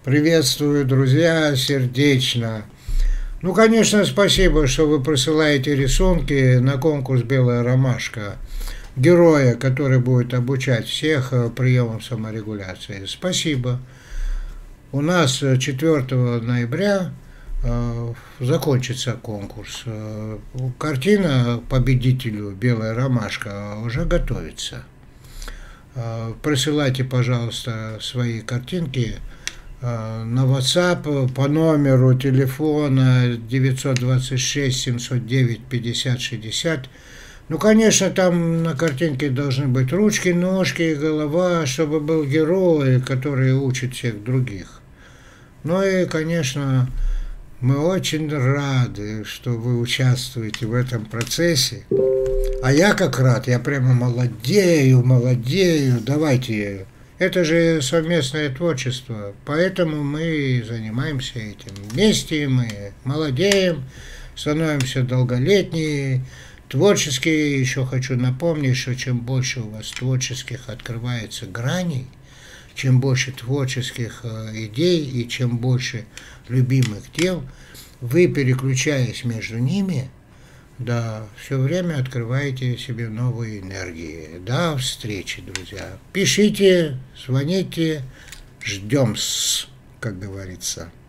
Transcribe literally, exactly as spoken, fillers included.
Приветствую, друзья, сердечно. Ну, конечно, спасибо, что вы присылаете рисунки на конкурс «Белая ромашка». Героя, который будет обучать всех приемам саморегуляции. Спасибо. У нас четвёртого ноября э, закончится конкурс. Э, картина победителю «Белая ромашка» уже готовится. Э, присылайте, пожалуйста, свои картинки на WhatsApp по номеру телефона девятьсот двадцать шесть семьсот девять пятьдесят шестьдесят. Ну, конечно, там на картинке должны быть ручки, ножки, голова, чтобы был герой, который учит всех других. Ну и, конечно, мы очень рады, что вы участвуете в этом процессе. А я как рад, я прямо молодею, молодею. Давайте. Это же совместное творчество, поэтому мы занимаемся этим. Вместе мы молодеем, становимся долголетние, творческие. Еще хочу напомнить, что чем больше у вас творческих открывается граней, чем больше творческих идей и чем больше любимых дел, вы, переключаясь между ними, да, все время открываете себе новые энергии. До встречи, друзья. Пишите, звоните, ждем-с, как говорится.